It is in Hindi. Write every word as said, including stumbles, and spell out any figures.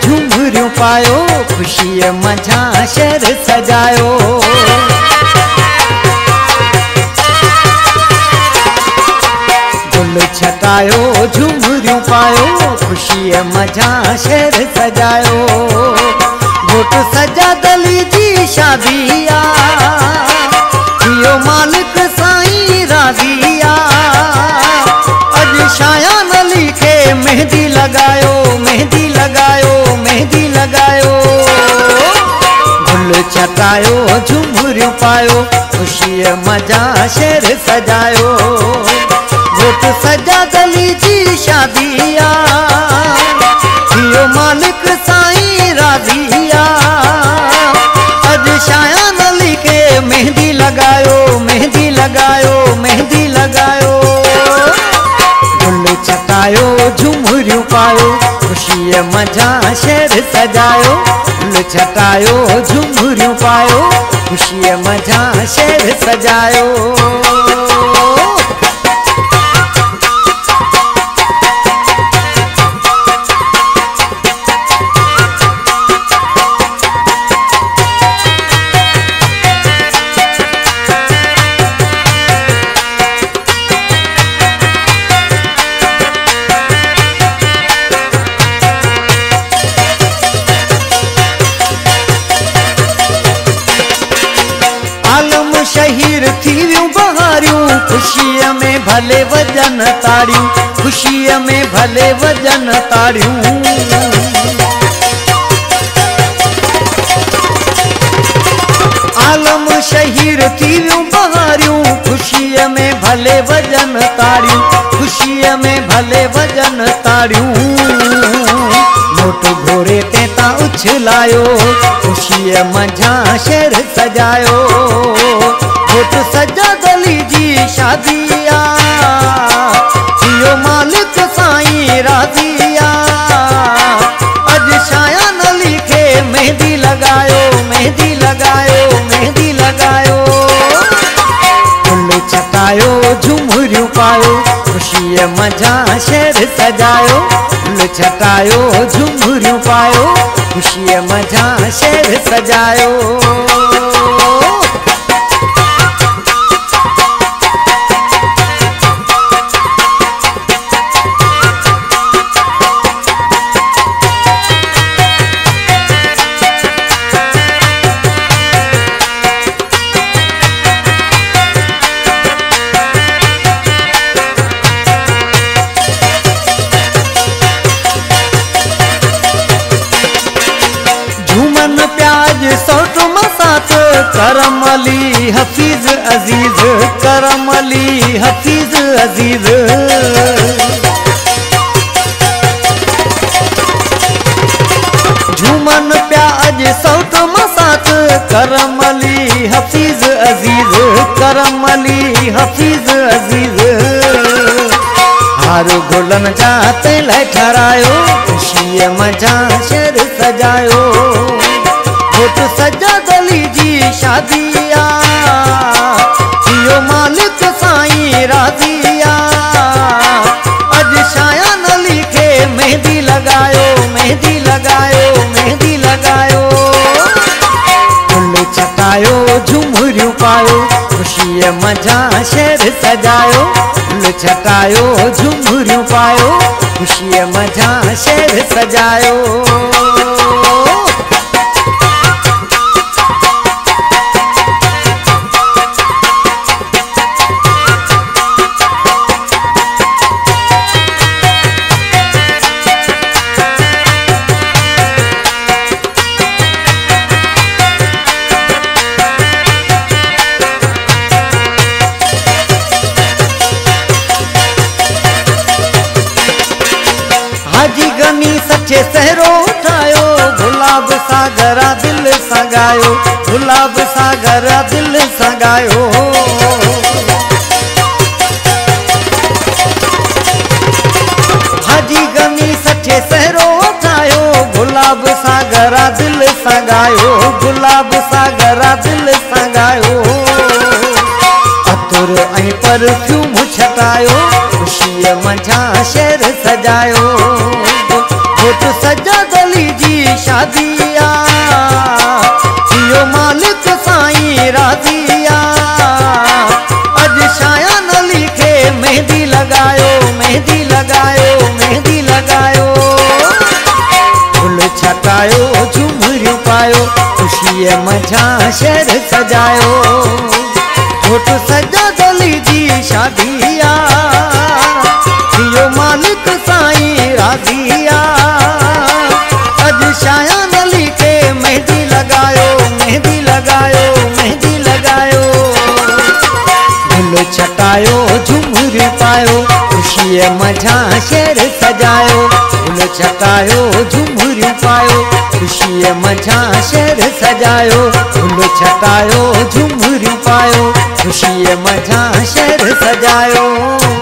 झुमरियूं पायो, ख़ुशीअ मंझां शहर सजायो। गुल छटायो, झुमरियूं पायो, ख़ुशीअ मंझां शहर सजायो। घोट सजादली जी शादी आ, थियो मालिक साईं राज़ी आ। अॼु शायान अली खे मेहंदी लगायो, मेहंदी लगायो, मेहंदी लगायो। गुल छटायो, झुमरियूं पायो, ख़ुशीअ मंझां शहर सजायो। घोट सजादली जी शादी आ, थियो मालिक साईं राज़ी आ। अॼु शायान अली खे मेहंदी लगायो, मेहंदी लगायो, मेहंदी लगायो। गुल छटायो, झुमरियूं पायो, ख़ुशीअ मंझां शहर सजायो। गुल छटायो, झुमरियूं पायो, ख़ुशीअ मंझां शहर सजायो। शहीर थी वियूं बहारियूं, ख़ुशीअ में भले वजन ताड़ियूं, ख़ुशीअ में भले वजन ताड़ियूं। आलम शहीर थी वियूं बहारियूं, ख़ुशीअ में भले वजन ताड़ियूं, ख़ुशीअ में भले वजन ताड़ियूं। नोट घोड़े ते ता उछलायो, ख़ुशीअ मंझां शहर सजायो। घोट सजादली जी शादी आ, थियो मालिक साईं राज़ी आ। अॼु शायान अली खे मेहंदी लगायो, मेहंदी लगायो, मेहंदी लगायो। गुल छटायो, झुमरियूं पायो, ख़ुशीअ मंझां शहर सजायो। गुल छटायो, झुमरियूं पायो, ख़ुशीअ मंझां शहर सजायो। झूमन प्याज सौट मसात, करम अली हफीज अजीज, करम अली हफीज अजीज। झूमन प्याज सौट मसात, करम अली हफीज अजीज, करम अली हफीज अजीज। हार गुलन जा तेल ठहरायो, ख़ुशीअ मंझां शहर सजायो। घोट सजादली जी शादी आ, थियो मालिक साईं राज़ी आ। अॼु शायान अली खे मेहंदी लगायो, मेहंदी लगायो, मेहंदी लगायो। गुल छटायो, झुमरियूं पायो, ख़ुशीअ मंझां शहर सजायो। गुल छटायो, झुमरियूं पायो, ख़ुशीअ मंझां शहर सजायो। हाजी गनी सचे सहरो उठायो, गुलाब सागरा दिल सगायो, गुलाब सागरा दिल सगायो। हाजी गनी सचे सहरो उठायो, गुलाब सागरा दिल सगायो, गुलाब सागरा दिल सगायो। अतुर ऐं परफ्यूम छटायो, ख़ुशीअ मंझां शहर सजायो। घोट सजादली जी शादिया थियो मालिक साईं राजिया अज शाया न लिखे मेहंदी लगायो मेहंदी लगायो मेहंदी लगायो फुल छटायो झुमरियूं पायो खुशीअ मझां शहर सजायो फोट सजा दली जी शादिया थियो मालिक साईं राजिया अज शाया न लिखे मेहंदी लगायो मेहंदी लगायो मेहंदी लगायो फुल छटायो झुमरी पायो खुशीअ मझां शहर सजायो फुल छटायो झुमरी पायो खुशीअ मझां शहर सजायो फुल छटायो झुमरी पायो खुशीअ मझां शहर सजायो।